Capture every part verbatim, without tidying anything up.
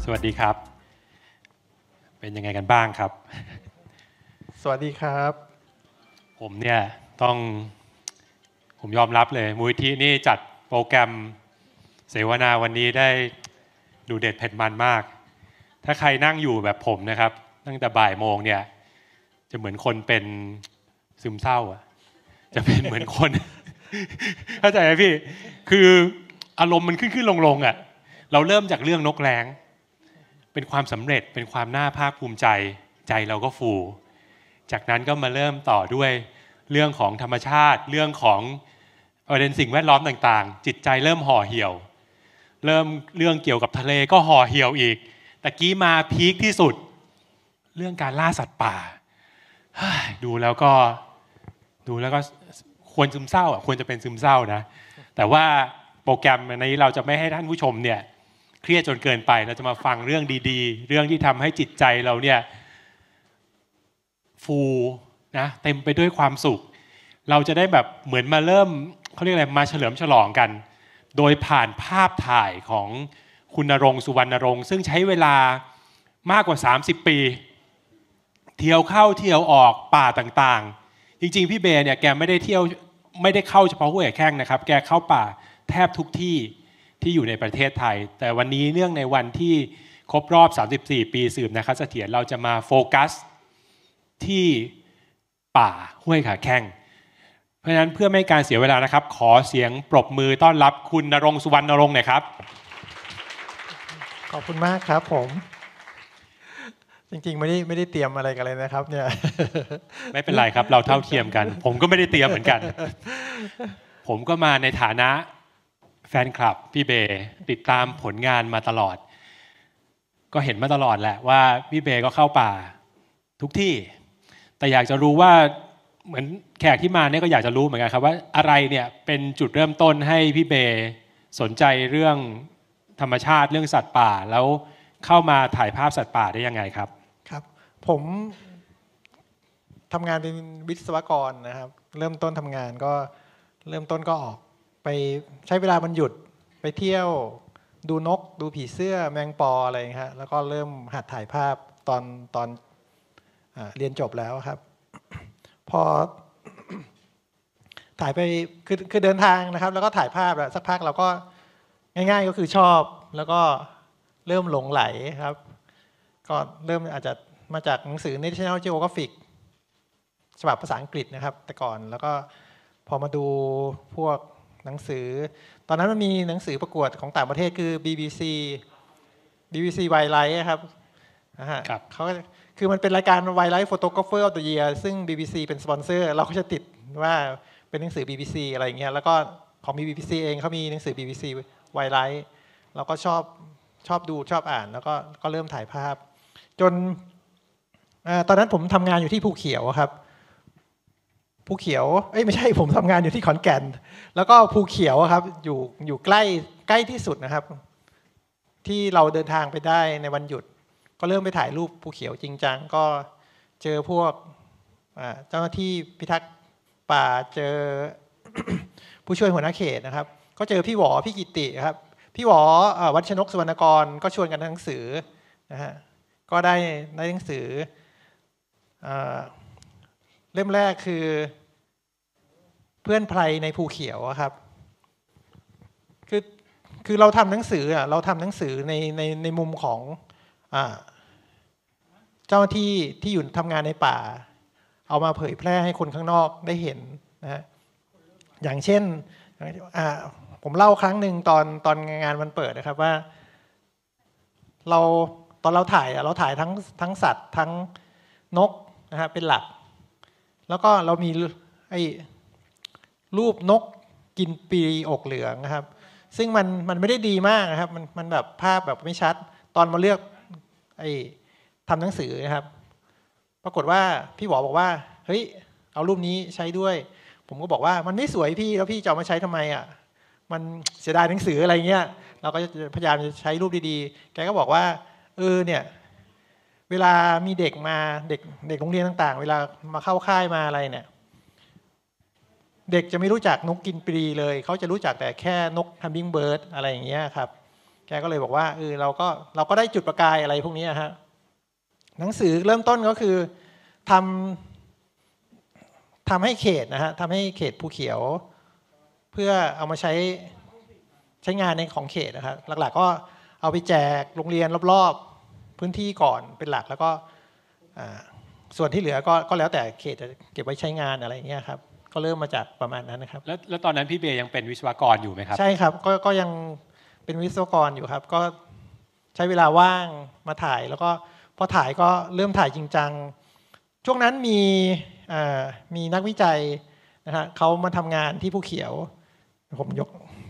สวัสดีครับเป็นยังไงกันบ้างครับสวัสดีครับผมเนี่ยต้องผมยอมรับเลยมูลนิธินี่จัดโปรแกรมเสวนาวันนี้ได้ดูเด็ดเผ็ดมันมากถ้าใครนั่งอยู่แบบผมนะครับตั้งแต่บ่ายโมงเนี่ยจะเหมือนคนเป็นซึมเศร้าอ่ะจะเป็นเหมือนคนเข้าใจไหมพี่คืออารมณ์มันขึ้นขึ้นลงลงอ่ะเราเริ่มจากเรื่องนกแร้งเป็นความสำเร็จเป็นความน่าภาคภูมิใจใจเราก็ฟูจากนั้นก็มาเริ่มต่อด้วยเรื่องของธรรมชาติเรื่องของประเด็นสิ่งแวดล้อมต่างๆจิตใจเริ่มห่อเหี่ยวเริ่มเรื่องเกี่ยวกับทะเลก็ห่อเหี่ยวอีกตะกี้มาพีคที่สุดเรื่องการล่าสัตว์ป่าดูแล้วก็ดูแล้วก็ควรซึมเศร้าอ่ะควรจะเป็นซึมเศร้านะแต่ว่าโปรแกรมนี้เราจะไม่ให้ท่านผู้ชมเนี่ยเครียดจนเกินไปเราจะมาฟังเรื่องดีๆเรื่องที่ทำให้จิตใจเราเนี่ยฟูนะเต็มไปด้วยความสุขเราจะได้แบบเหมือนมาเริ่มเขาเรียกอะไรมาเฉลิมฉลองกันโดยผ่านภาพถ่ายของคุณณรงค์สุวรรณรงค์ซึ่งใช้เวลามากกว่าสามสิบปีเที่ยวเข้าเที่ยวออกป่าต่างๆจริงๆพี่เบย์เนี่ยแกไม่ได้เที่ยวไม่ได้เข้าเฉพาะห้วยแข้งนะครับแกเข้าป่าแทบทุกที่ที่อยู่ในประเทศไทยแต่วันนี้เนื่องในวันที่ครบรอบสามสิบสี่ปีสืบนาคเสถียรเราจะมาโฟกัสที่ป่าห้วยขาแข้งเพราะฉะนั้นเพื่อไม่ให้การเสียเวลานะครับขอเสียงปรบมือต้อนรับคุณณรงค์สุวรรณรงค์หน่อยครับขอบคุณมากครับผมจริงๆไม่ได้ไม่ได้เตรียมอะไรกันเลยนะครับเนี่ยไม่เป็นไรครับเราเท่าเทียมกันผมก็ไม่ได้เตรียมเหมือนกันผมก็มาในฐานะแฟนคลับพี่เบย์ติดตามผลงานมาตลอดก็เห็นมาตลอดแหละว่าพี่เบย์ก็เข้าป่าทุกที่แต่อยากจะรู้ว่าเหมือนแขกที่มาเนี่ยก็อยากจะรู้เหมือนกันครับว่าอะไรเนี่ยเป็นจุดเริ่มต้นให้พี่เบย์สนใจเรื่องธรรมชาติเรื่องสัตว์ป่าแล้วเข้ามาถ่ายภาพสัตว์ป่าได้ยังไงครับครับผมทำงานเป็นวิศวกรนะครับเริ่มต้นทำงานก็เริ่มต้นก็ออกไปใช้เวลามันหยุดไปเที่ยวดูนกดูผีเสื้อแมงปออะไรอย่างเงี้ยแล้วก็เริ่มหัดถ่ายภาพตอนตอนเรียนจบแล้วครับพอถ่ายไปคือคือเดินทางนะครับแล้วก็ถ่ายภาพแล้วสักพักเราก็ง่ายๆก็คือชอบแล้วก็เริ่มหลงไหลครับก็เริ่มอาจจะมาจากหนังสือ National Geographic ฉบับภาษาอังกฤษนะครับแต่ก่อนแล้วก็พอมาดูพวกหนังสือตอนนั้นมันมีหนังสือประกวดของต่างประเทศคือ บี บี ซี บี บี ซี Wildlife ครับนะฮะเขาคือมันเป็นรายการ Wildlife Photographer of the Year ซึ่ง บี บี ซี เป็นสปอนเซอร์เราก็จะติดว่าเป็นหนังสือ บี บี ซี อะไรอย่างเงี้ยแล้วก็ของ บี บี ซี เองเขามีหนังสือ บี บี ซี Wildlife เราก็ชอบชอบดูชอบอ่านแล้วก็ก็เริ่มถ่ายภาพจนตอนนั้นผมทำงานอยู่ที่ภูเขียวครับภูเขียวเอ้ยไม่ใช่ผมทำงานอยู่ที่ขอนแก่นแล้วก็ภูเขียวครับอยู่อยู่ใกล้ใกล้ที่สุดนะครับที่เราเดินทางไปได้ในวันหยุดก็เริ่มไปถ่ายรูปภูเขียวจริงจังก็เจอพวกเจ้าหน้าที่พิทักษ์ป่าเจอ ผู้ช่วยหัวหน้าเขตนะครับก็เจอพี่หวอพี่กิติครับพี่หวอวัชนกสุวรรณกรก็ชวนกันหนังสือนะฮะก็ได้ในหนังสือเล่มแรกคือเพื่อนไพรในภูเขียวครับคือคือเราทำหนังสือเราทำหนังสือในในในมุมของเจ้าหน้าที่ที่อยู่ทำงานในป่าเอามาเผยแพร่ให้คนข้างนอกได้เห็นนะฮะอย่างเช่นผมเล่าครั้งหนึ่งตอนตอนงานวันเปิดนะครับว่าเราตอนเราถ่ายเราถ่ายทั้งทั้งสัตว์ทั้งนกนะฮะเป็นหลักแล้วก็เรามีไอ้รูปนกกินปลีอกเหลืองนะครับซึ่งมันมันไม่ได้ดีมากนะครับมันมันแบบภาพแบบไม่ชัดตอนมาเลือกไอ้ทำหนังสือนะครับปรากฏว่าพี่หวอบอกว่าเฮ้ยเอารูปนี้ใช้ด้วยผมก็บอกว่ามันไม่สวยพี่แล้วพี่จะเอามาใช้ทำไมอ่ะมันเสียดายหนังสืออะไรเงี้ยเราก็พยายามจะใช้รูปดีๆแกก็บอกว่าเออเนี่ยเวลามีเด็กมาเด็กเด็กโรงเรียนต่างๆเวลามาเข้าค่ายมาอะไรเนี่ยเด็กจะไม่รู้จักนกกินปลีเลยเขาจะรู้จักแต่แค่นกฮัมมิงเบิร์ดอะไรอย่างเงี้ยครับแกก็เลยบอกว่าเออเราก็เราก็ได้จุดประกายอะไรพวกนี้ฮะหนังสือเริ่มต้นก็คือทำทำให้เขตนะฮะทำให้เขตภูเขียวเพื่อเอามาใช้ใช้งานในของเขตนะครับหลักๆก็เอาไปแจกโรงเรียนรอบๆพื้นที่ก่อนเป็นหลักแล้วก็ส่วนที่เหลือก็ก็แล้วแต่เขตจะเก็บไว้ใช้งานอะไรอย่างเงี้ยครับก็เริ่มมาจากประมาณนั้นนะครับแล้วแล้วตอนนั้นพี่เบย์ยังเป็นวิศวกรอยู่ไหมครับใช่ครับก็ก็ยังเป็นวิศวกรอยู่ครับก็ใช้เวลาว่างมาถ่ายแล้วก็พอถ่ายก็เริ่มถ่ายจริงจังช่วงนั้นมีมีนักวิจัยนะฮะเขามาทำงานที่ภูเขียวผมยก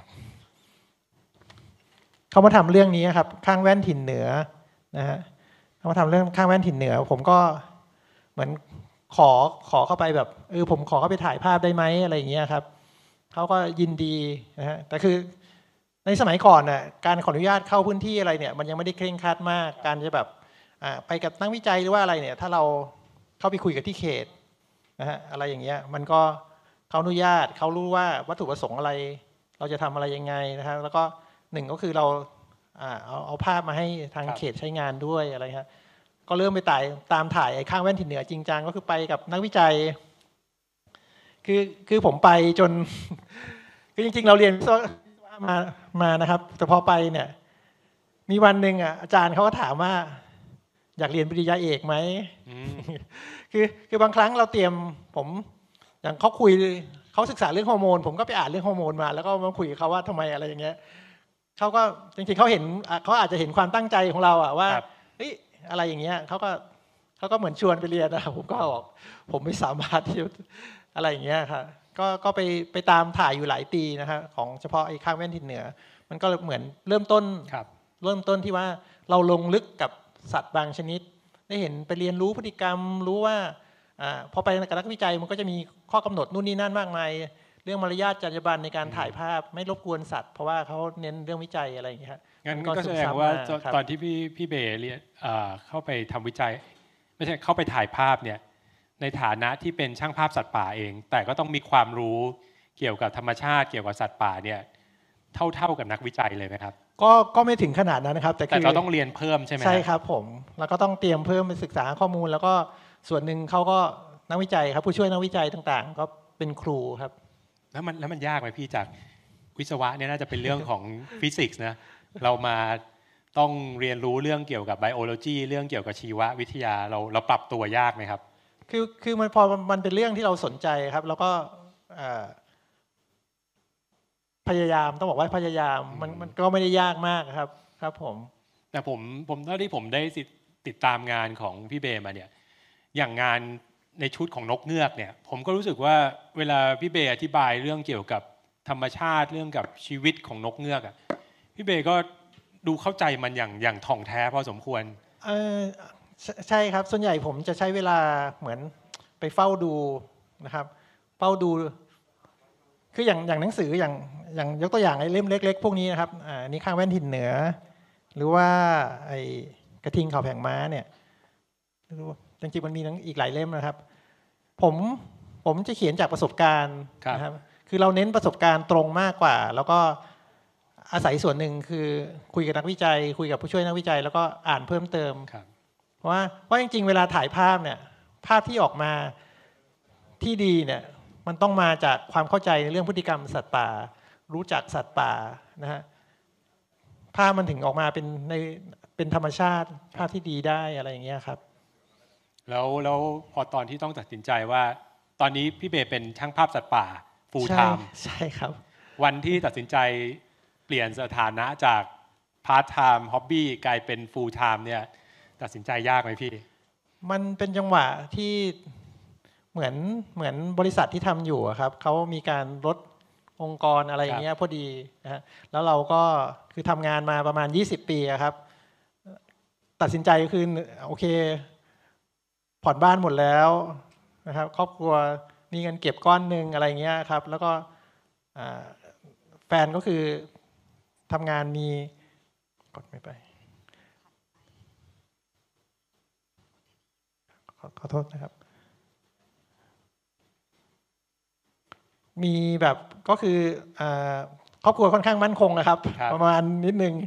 เขามาทำเรื่องนี้ครับข้างแว่นถิ่นเหนือนะฮะเขามาทำเรื่องข้างแว่นถิ่นเหนือผมก็เหมือนขอขอเข้าไปแบบเออผมขอเข้าไปถ่ายภาพได้ไหมอะไรอย่างเงี้ยครับเขาก็ยินดีนะฮะแต่คือในสมัยก่อนน่ะการขออนุญาตเข้าพื้นที่อะไรเนี่ยมันยังไม่ได้เคร่งครัดมากการจะแบบไปกับนักวิจัยหรือว่าอะไรเนี่ยถ้าเราเข้าไปคุยกับที่เขตนะฮะอะไรอย่างเงี้ยมันก็เขาอนุญาตเขารู้ว่าวัตถุประสงค์อะไรเราจะทำอะไรยังไงนะครับแล้วก็หนึ่งก็คือเราเอาเอาภาพมาให้ทางเขตใช้งานด้วยอะไรครับก็เริ่มไปถ่ายตามถ่ายไอ้ข้างแว่นถิ่นเหนือจริงจังก็คือไปกับนักวิจัยคือคือผมไปจนคือจริงๆเราเรียนวิศวะมามานะครับแต่พอไปเนี่ยมีวันหนึ่งอ่ะอาจารย์เขาก็ถามว่าอยากเรียนปริญญาเอกไหมคือคือบางครั้งเราเตรียมผมอย่างเขาคุยเขาศึกษาเรื่องฮอร์โมนผมก็ไปอ่านเรื่องฮอร์โมนมาแล้วก็มาคุยกับเขาว่าทำไมอะไรอย่างเงี้ยเขาก็จริงๆเขาเห็นเขาอาจจะเห็นความตั้งใจของเราอะว่าเฮ้ยอะไรอย่างเงี้ยเขาก็เขาก็เหมือนชวนไปเรียนนะผมก็บอกผมไม่สามารถที่อะไรอย่างเงี้ยครับก็ก็ไปไปตามถ่ายอยู่หลายปีนะครับของเฉพาะไอ้ข้างแว่นทิศเหนือมันก็เหมือนเริ่มต้นเริ่มต้นที่ว่าเราลงลึกกับสัตว์บางชนิดได้เห็นไปเรียนรู้พฤติกรรมรู้ว่าอ่าพอไปกับนักวิจัยมันก็จะมีข้อกำหนดนู่นนี่นั่นมากมายเรื่องมารยาทจรรยาบรรณในการถ่ายภาพไม่รบกวนสัตว์เพราะว่าเขาเน้นเรื่องวิจัยอะไรอย่างเงี้ยงั้นก็แสดงว่าตอนที่พี่พี่เบย์เรียนเข้าไปทำวิจัยไม่ใช่เข้าไปถ่ายภาพเนี่ยในฐานะที่เป็นช่างภาพสัตว์ป่าเองแต่ก็ต้องมีความรู้เกี่ยวกับธรรมชาติเกี่ยวกับสัตว์ป่าเนี่ยเท่าเท่ากับนักวิจัยเลยไหมครับก็ก็ไม่ถึงขนาดนั้นนะครับแต่เราต้องเรียนเพิ่มใช่ไหมใช่ครับผมแล้วก็ต้องเตรียมเพิ่มไปศึกษาข้อมูลแล้วก็ส่วนหนึ่งเขาก็นักวิจัยครับผู้ช่วยนักวิจัยต่างๆก็เป็นครูครับแล้วมันแล้วมันยากไหมพี่จากวิศวะเนี่ยน่าจะเป็นเรื่องของฟิสิกส์นะเรามาต้องเรียนรู้เรื่องเกี่ยวกับไบโอโลจีเรื่องเกี่ยวกับชีววิทยาเราเราปรับตัวยากไหมครับคือคือมันพอมันเป็นเรื่องที่เราสนใจครับแล้วก็พยายามต้องบอกว่าพยายามมันมันก็ไม่ได้ยากมากครับครับผมแต่ผมผมเท่าที่ผมได้ติดตามงานของพี่เบย์มาเนี่ยอย่างงานในชุดของนกเงือกเนี่ยผมก็รู้สึกว่าเวลาพี่เบย์อธิบายเรื่องเกี่ยวกับธรรมชาติเรื่องกับชีวิตของนกเงือกอ่ะพี่เบย์ก็ดูเข้าใจมันอย่างอย่างถ่องแท้พอสมควรเออใช่ครับส่วนใหญ่ผมจะใช้เวลาเหมือนไปเฝ้าดูนะครับเฝ้าดูคืออย่างอย่างหนังสืออย่างอย่างยกตัวอย่างไอ้เล่มเล็กๆพวกนี้นะครับอ่านี่ข้างแว่นถิ่นเหนือหรือว่าไอ้กระทิงเขาแผงม้าเนี่ยจริงๆมันมีอีกหลายเล่มนะครับผมผมจะเขียนจากประสบการณ์นะครับคือเราเน้นประสบการณ์ตรงมากกว่าแล้วก็อาศัยส่วนหนึ่งคือคุยกับนักวิจัยคุยกับผู้ช่วยนักวิจัยแล้วก็อ่านเพิ่มเติมเพราะว่าเพราะจริงๆเวลาถ่ายภาพเนี่ยภาพที่ออกมาที่ดีเนี่ยมันต้องมาจากความเข้าใจในเรื่องพฤติกรรมสัตว์ป่ารู้จักสัตว์ป่านะฮะภาพมันถึงออกมาเป็นในเป็นธรรมชาติภาพที่ดีได้อะไรอย่างเงี้ยครับแล้วแล้วพอตอนที่ต้องตัดสินใจว่าตอนนี้พี่เบย์เป็นช่างภาพสัตว์ป่า full time ใช่ครับวันที่ตัดสินใจเปลี่ยนสถานะจาก part time hobby กลายเป็น full time เนี่ยตัดสินใจยากไหมพี่มันเป็นจังหวะที่เหมือนเหมือนบริษัทที่ทำอยู่ครับเขามีการลดองค์กรอะไรอย่างเงี้ยพอดีนะฮะแล้วเราก็คือทำงานมาประมาณยี่สิบปีครับตัดสินใจคือโอเคผ่อนบ้านหมดแล้วนะครับครอบครัวมีเงินเก็บก้อนหนึ่งอะไรเงี้ยครับแล้วก็แฟนก็คือทำงานมีกดไม่ไปขอขอโทษนะครับมีแบบก็คือครอบครัวค่อนข้างมั่นคงนะครับประมาณนิดนึง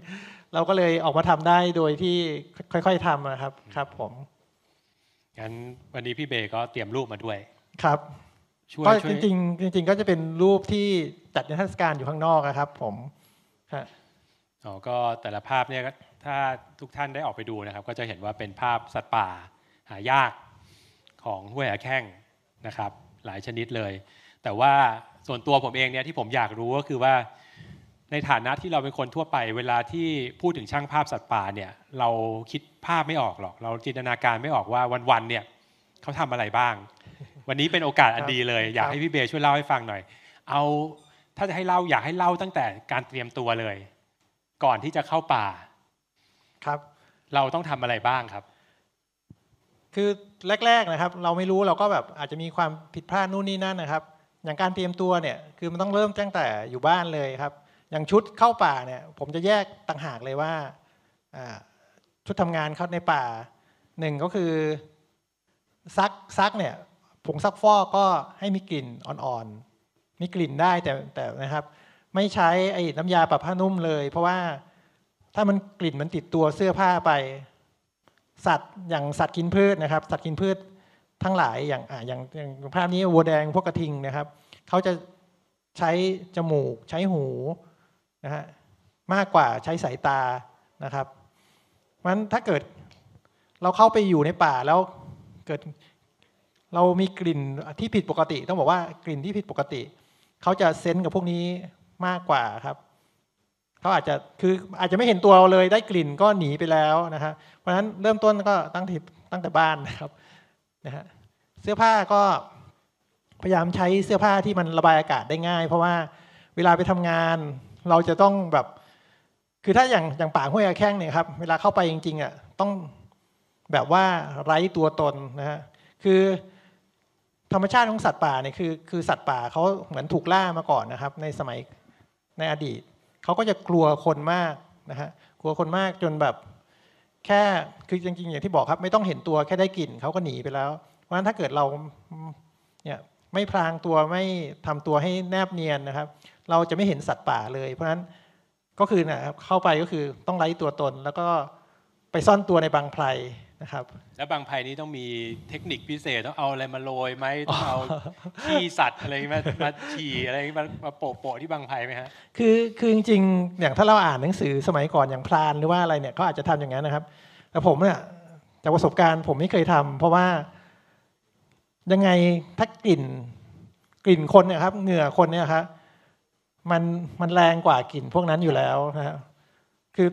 เราก็เลยออกมาทำได้โดยที่ค่อยๆทำนะครับครับผมงั้นวันนี้พี่เบก็เตรียมรูปมาด้วยครับก็จริงๆจริงๆก็จะเป็นรูปที่จัดนิทรรศการอยู่ข้างนอกนะครับผมครับอ๋อก็แต่ละภาพเนี่ยถ้าทุกท่านได้ออกไปดูนะครับก็จะเห็นว่าเป็นภาพสัตว์ป่าหายากของห้วยหาแข้งนะครับหลายชนิดเลยแต่ว่าส่วนตัวผมเองเนี่ยที่ผมอยากรู้ก็คือว่าในฐานะที่เราเป็นคนทั่วไปเวลาที่พูดถึงช่างภาพสัตว์ป่าเนี่ยเราคิดภาพไม่ออกหรอกเราจินตนาการไม่ออกว่าวันๆเนี่ยเขาทำอะไรบ้างวันนี้เป็นโอกาสอันดีเลยอยากให้พี่เบช่วยเล่าให้ฟังหน่อยเอาถ้าจะให้เล่าอยากให้เล่าตั้งแต่การเตรียมตัวเลยก่อนที่จะเข้าป่าครับเราต้องทำอะไรบ้างครับคือแรกๆนะครับเราไม่รู้เราก็แบบอาจจะมีความผิดพลาดนู่นนี่นั่นนะครับอย่างการเตรียมตัวเนี่ยคือมันต้องเริ่มตั้งแต่อยู่บ้านเลยครับอย่างชุดเข้าป่าเนี่ยผมจะแยกต่างหากเลยว่าชุดทำงานเข้าในป่าหนึ่งก็คือซักซักเนี่ยผงซักฟอกก็ให้มีกลิ่นอ่อนๆมีกลิ่นได้แต่แต่นะครับไม่ใช้ไอ้น้ำยาปรับผ้านุ่มเลยเพราะว่าถ้ามันกลิ่นมันติดตัวเสื้อผ้าไปสัตว์อย่างสัตว์กินพืชนะครับสัตว์กินพืชทั้งหลายอย่างอ่าอย่างอย่างภาพนี้วัวแดงพวกกระทิงนะครับเขาจะใช้จมูกใช้หูนะฮะมากกว่าใช้สายตานะครับเพราะฉะนั้นถ้าเกิดเราเข้าไปอยู่ในป่าแล้วเกิดเรามีกลิ่นที่ผิดปกติต้องบอกว่ากลิ่นที่ผิดปกติเขาจะเซนส์กับพวกนี้มากกว่าครับเขาอาจจะคืออาจจะไม่เห็นตัวเราเลยได้กลิ่นก็หนีไปแล้วนะฮะเพราะฉะนั้นเริ่มต้นก็ตั้งที่ตั้งแต่บ้านนะครับนะฮะเสื้อผ้าก็พยายามใช้เสื้อผ้าที่มันระบายอากาศได้ง่ายเพราะว่าเวลาไปทำงานเราจะต้องแบบคือถ้าอย่างอย่างป่าห้วยแข้งเนี่ยครับเวลาเข้าไปจริงๆอ่ะต้องแบบว่าไร้ตัวตนนะฮะคือธรรมชาติของสัตว์ป่าเนี่ยคือคือสัตว์ป่าเขาเหมือนถูกล่ามาก่อนนะครับในสมัยในอดีตเขาก็จะกลัวคนมากนะฮะกลัวคนมากจนแบบแค่คือจริงๆอย่างที่บอกครับไม่ต้องเห็นตัวแค่ได้กลิ่นเขาก็หนีไปแล้วเพราะฉะนั้นถ้าเกิดเราเนี่ยไม่พรางตัวไม่ทำตัวให้แนบเนียนนะครับเราจะไม่เห็นสัตว์ป่าเลยเพราะฉะนั้นก็คือนะครับเข้าไปก็คือต้องไร้ตัวตนแล้วก็ไปซ่อนตัวในบางไพรนะครับแล้วบางไพรนี้ต้องมีเทคนิคพิเศษต้องเอาอะไรมาโรยไหมต้องเอาขี้สัตว์อะไรมามาฉี่อะไรมามาโปะโปะที่บางไพรไหมฮะคือคือจริงๆอย่างถ้าเราอ่านหนังสือสมัยก่อนอย่างพรานหรือว่าอะไรเนี่ยเขาอาจจะทำอย่างนั้นนะครับแต่ผมเนี่ยจากประสบการณ์ผมไม่เคยทำเพราะว่ายังไงถ้ากลิ่นกลิ่นคนเนี่ยครับเหงื่อคนเนี่ยครับมันมันแรงกว่ากลิ่นพวกนั้นอยู่แล้วนะครับคือ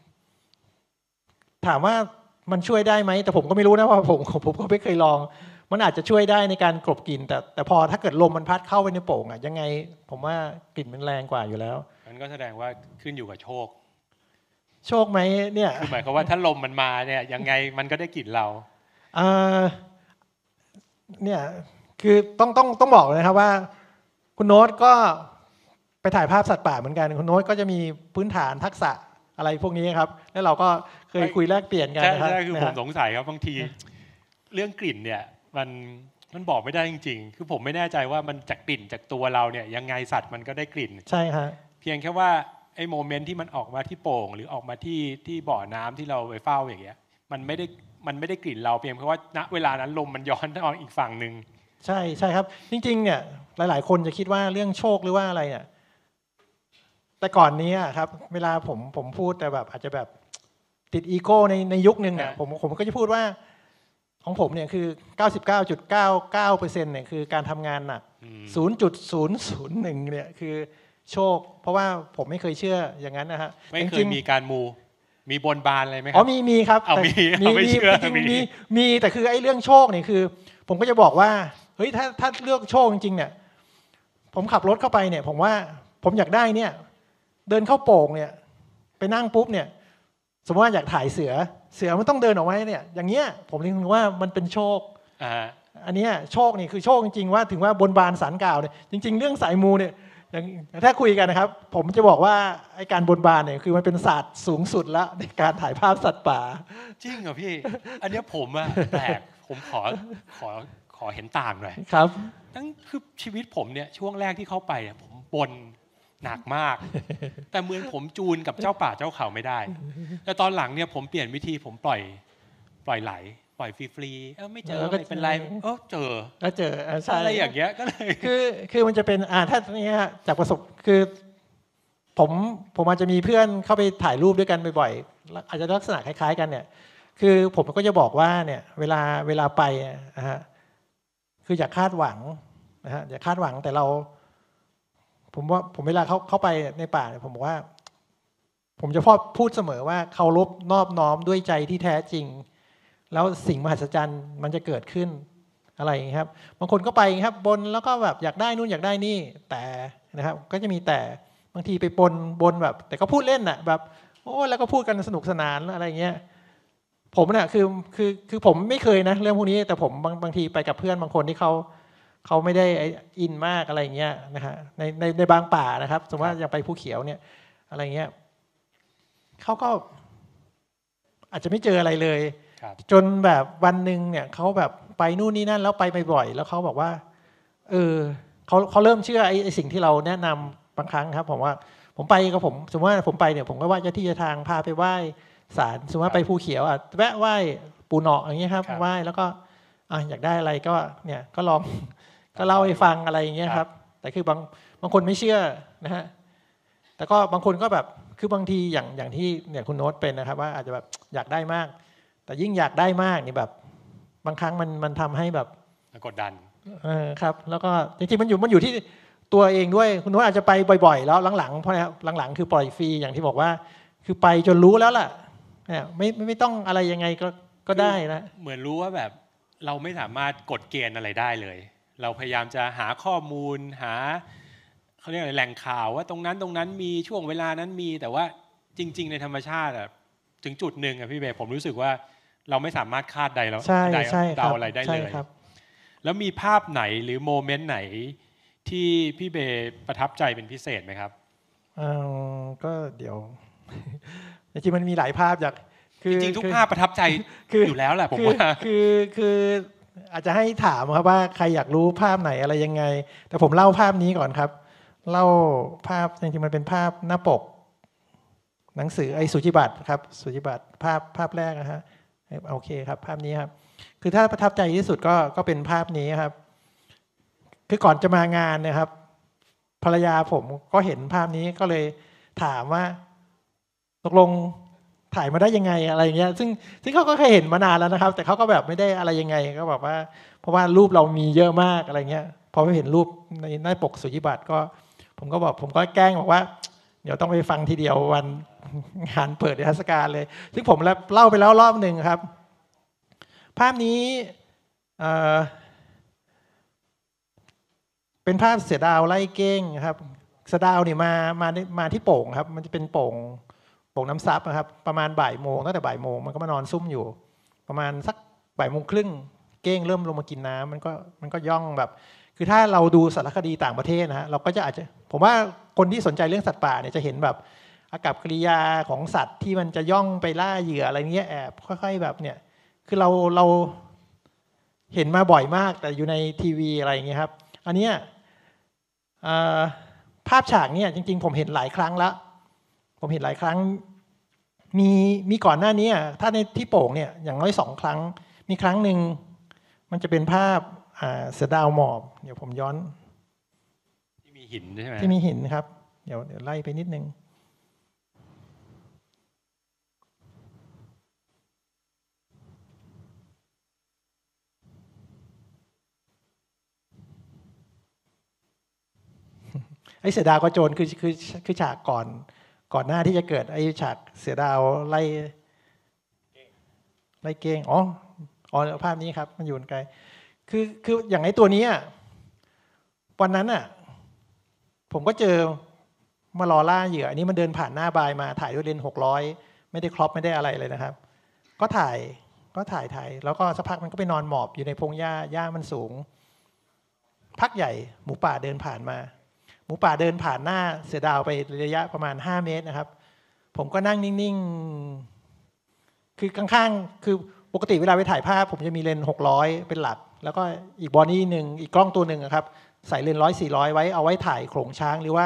ถามว่ามันช่วยได้ไหมแต่ผมก็ไม่รู้นะเพราะผมผมก็ไม่เคยลองมันอาจจะช่วยได้ในการกลบกลิ่นแต่แต่พอถ้าเกิดลมมันพัดเข้าไปในโป่งอ่ะยังไงผมว่ากลิ่นมันแรงกว่าอยู่แล้วมันก็แสดงว่าขึ้นอยู่กับโชคโชคไหมเนี่ยคือหมายความว่าถ้าลมมันมาเนี่ยยังไงมันก็ได้กลิ่นเราเออเนี่ยคือต้องต้องต้องบอกเลยนะครับว่าคุณโน้ตก็ไปถ่ายภาพสัตว์ป่าเหมือนกันคุณโน้ตก็จะมีพื้นฐานทักษะอะไรพวกนี้ครับแล้วเราก็เคยคุยแลกเปลี่ยนกันนะครับใช่คือผมสงสัยครับบางทีเรื่องกลิ่นเนี่ยมันมันบอกไม่ได้จริงๆคือผมไม่แน่ใจว่ามันจากกลิ่นจากตัวเราเนี่ยยังไงสัตว์มันก็ได้กลิ่นใช่ครับเพียงแค่ว่าไอ้โมเมนต์ที่มันออกมาที่โป่งหรือออกมาที่ที่บ่อน้ำที่เราไปเฝ้าอย่างเงี้ยมันไม่ได้มันไม่ได้กลิ่นเราเพียงเพราะว่าณเวลานั้นลมมันย้อนทางอีกฝั่งนึงใช่ใช่ครับจริงๆเนี่ยหลายๆคนจะคิดว่าเรื่องโชคหรือว่าอะไรเนี่ยแต่ก่อนนี้ครับเวลาผมผมพูดแต่แบบอาจจะแบบติดอีโก้ในในยุคนึงเนี่ยผมผมก็จะพูดว่าของผมเนี่ยคือ เก้าสิบเก้าจุดเก้าเก้าเปอร์เซ็นต์ เนี่ยคือการทำงานหนัก ศูนย์จุดศูนย์ศูนย์หนึ่ง เนี่ยคือโชคเพราะว่าผมไม่เคยเชื่ออย่างนั้นนะฮะไม่เคยมีการมูมีบนบานอะไรไหมครับอ๋อมีมีครับเอามีมีมีมีมีแต่คือไอ้เรื่องโชคเนี่ยคือผมก็จะบอกว่าเฮ้ยถ้าถ้าเลือกโชคจริงๆเนี่ยผมขับรถเข้าไปเนี่ยผมว่าผมอยากได้เนี่ยเดินเข้าโป่งเนี่ยไปนั่งปุ๊บเนี่ยสมมติว่าอยากถ่ายเสือเสือมันต้องเดินออกมาเนี่ยอย่างเงี้ยผมนึกว่ามันเป็นโชคอันนี้โชคนี่คือโชคจริงๆว่าถึงว่าบนบานสารกล่าวเนี่ยจริงๆเรื่องสายมูเนี่ยอย่างถ้าคุยกันนะครับผมจะบอกว่าไอ้การบนบานเนี่ยคือมันเป็นศาสตร์สูงสุดแล้วในการถ่ายภาพสัตว์ป่าจริงเหรอพี่อันนี้ผมอะแปลกผมขอขอขอเห็นต่างหน่อยครับทั้งคือชีวิตผมเนี่ยช่วงแรกที่เข้าไปผมบนหนักมาก แต่เหมือนผมจูนกับเจ้าป่าเจ้าเขาไม่ได้แต่ตอนหลังเนี่ยผมเปลี่ยนวิธีผมปล่อยปล่อยไหลปล่อยฟรีๆเออไม่เจอไม่เป็นไรเออเจอก็เจอใช่อะไรอย่างเงี้ยก็เลยคือคือมันจะเป็นอ่าถ้านี้จากประสบคือผมผมอาจจะมีเพื่อนเข้าไปถ่ายรูปด้วยกันบ่อยๆอาจจะลักษณะคล้ายๆกันเนี่ยคือผมก็จะบอกว่าเนี่ยเวลาเวลาไปนะฮะคืออย่าคาดหวังนะฮะอย่าคาดหวังแต่เราผมว่าผมเวลาเขาเข้าไปในป่าเนี่ยผมบอกว่าผมจะพอพูดเสมอว่าเคารพนอบน้อมด้วยใจที่แท้จริงแล้วสิ่งมหัศจรรย์มันจะเกิดขึ้นอะไรอย่างนี้ครับบางคนก็ไปครับบนแล้วก็แบบอยากได้นู่นอยากได้นี่แต่นะครับก็จะมีแต่บางทีไปบนบนแบบแต่ก็พูดเล่นน่ะแบบโอ้แล้วก็พูดกันสนุกสนานอะไรเงี้ยผมเนี่ยคือคือคือผมไม่เคยนะเรื่องพวกนี้แต่ผมบางบางทีไปกับเพื่อนบางคนที่เขาเขาไม่ได้อินมากอะไรเงี้ยนะฮะในในในบางป่านะครับสมมติว่าอย่างไปภูเขียวเนี่ยอะไรเงี้ยเขาก็อาจจะไม่เจออะไรเลยจนแบบวันหนึ่งเนี่ยเขาแบบไปนู่นนี่นั่นแล้วไปบ่อยๆแล้วเขาบอกว่าเออเขาเขาเริ่มเชื่อไอ้ไอ้สิ่งที่เราแนะนำบางครั้งครับผมว่าผมไปกับผมสมมติว่าผมไปเนี่ยผมก็ว่าเจ้าที่เจ้าทางพาไปไหว้ศาลสมมติว่าไปภูเขียวอ่ะแวะไหว้ปูเนาะอย่างเงี้ยครับไหว้แล้วก็อ่ะอยากได้อะไรก็เนี่ยก็ลองก็เล่าให้ฟังอะไรอย่างเงี้ยครับแต่คือบางบางคนไม่เชื่อนะฮะแต่ก็บางคนก็แบบคือบางทีอย่างอย่างที่เนี่ยคุณโน้ตเป็นนะครับว่าอาจจะแบบอยากได้มากแต่ยิ่งอยากได้มากนี่แบบบางครั้งมันมันทำให้แบบกดดันเออครับแล้วก็จริงๆมันอยู่มันอยู่ที่ตัวเองด้วยคุณโน้ตอาจจะไปบ่อยๆแล้วหลังๆเพราะหลังๆคือปล่อยฟรีอย่างที่บอกว่าคือไปจนรู้แล้วล่ะเนี่ยไม่ไม่ต้องอะไรยังไงก็ก็ได้นะเหมือนรู้ว่าแบบเราไม่สามารถกดเกณฑ์อะไรได้เลยเราพยายามจะหาข้อมูลหาเขาเรียกอะไรแหล่งข่าวว่าตรงนั้นตรงนั้นมีช่วงเวลานั้นมีแต่ว่าจริงๆในธรรมชาติอะถึงจุดหนึ่งอะพี่เบย์ผมรู้สึกว่าเราไม่สามารถคาดใดแล้วเดาอะไรได้เลยแล้วมีภาพไหนหรือโมเมนต์ไหนที่พี่เบย์ประทับใจเป็นพิเศษไหมครับอ่าก็เดี๋ยวจริงๆมันมีหลายภาพจากจริงๆทุกภาพประทับใจอยู่แล้วแหละผมว่าคือคืออาจจะให้ถามครับว่าใครอยากรู้ภาพไหนอะไรยังไงแต่ผมเล่าภาพนี้ก่อนครับเล่าภาพจริงๆมันเป็นภาพหน้าปกหนังสือไอ้สุจิบัตรครับสุจิบัตรภาพภาพแรกนะฮะโอเคครับภาพนี้ครับคือถ้าประทับใจที่สุดก็ก็เป็นภาพนี้ครับคือก่อนจะมางานนะครับภรรยาผมก็เห็นภาพนี้ก็เลยถามว่าตกลงถ่ายมาได้ยังไงอะไรเงี้ยซึ่งซึ่งเขาก็เคยเห็นมานานแล้วนะครับแต่เขาก็แบบไม่ได้อะไรยังไงก็แบบว่าเพราะว่ารูปเรามีเยอะมากอะไรเงี้ยพอไปเห็นรูปในหน้าปกสุจิบัตรก็ผมก็บอกผมก็แกล้งบอกว่าเดี๋ยวต้องไปฟังทีเดียววันงานเปิดนิทรรศการเลยซึ่งผมเล่าไปแล้วรอบหนึ่งครับภาพนี้เป็นภาพเสือดาวไล่เก้งครับเสือดาวนี่มามามาที่โป่งครับมันจะเป็นโป่งโป่งน้ำซับนะครับประมาณบ่ายโมงตั้งแต่บ่ายโมงมันก็มานอนซุ่มอยู่ประมาณสักบ่ายโมงครึ่งเก้งเริ่มลงมากินน้ำมันก็มันก็ย่องแบบคือถ้าเราดูสารคดีต่างประเทศนะฮะเราก็จะอาจจะผมว่าคนที่สนใจเรื่องสัตว์ป่าเนี่ยจะเห็นแบบอากัปกิริยาของสัตว์ที่มันจะย่องไปล่าเหยื่ออะไรเงี้ยแอบค่อยๆแบบเนี่ยคือเราเราเห็นมาบ่อยมากแต่อยู่ในทีวีอะไรอย่างเงี้ยครับอันเนี้ยภาพฉากเนี่ยจริงๆผมเห็นหลายครั้งแล้วผมเห็นหลายครั้งมีมีก่อนหน้านี้ถ้าในที่โป่งเนี่ยอย่างน้อยสองครั้งมีครั้งหนึ่งมันจะเป็นภาพเสือดาวหมอบเดี๋ยวผมย้อนที่มีหินใช่ไหมที่มีหินครับเดี๋ยวเดี๋ยวไล่ไปนิดนึงไอ้เสือดาวก็โจรคือคือคือฉากก่อนก่อนหน้าที่จะเกิดไอ้ฉากเสือดาวไล่ไล่เก้งอ๋ออ๋อภาพนี้ครับมันอยู่ไกลคือคืออย่างไอ้ตัวนี้วันนั้นอ่ะผมก็เจอมารอล่าเหยื่ออันนี้มันเดินผ่านหน้าบายมาถ่ายด้วยเลนส์หกร้อยไม่ได้ครอปไม่ได้อะไรเลยนะครับก็ถ่ายก็ถ่ายถ่ายแล้วก็สักพักมันก็ไปนอนหมอบอยู่ในพงหญ้าหญ้ามันสูงพักใหญ่หมูป่าเดินผ่านมาหมูป่าเดินผ่านหน้าเสือดาวไประยะประมาณห้าเมตรนะครับผมก็นั่งนิ่งๆคือข้างๆคือปกติเวลาไปถ่ายภาพผมจะมีเลนส์หกร้อยเป็นหลักแล้วก็อีกบอดี้หนึ่งอีกกล้องตัวหนึ่งครับใส่เลนส์ร้อยสี่ร้อยไว้เอาไว้ถ่ายโขลงช้างหรือว่า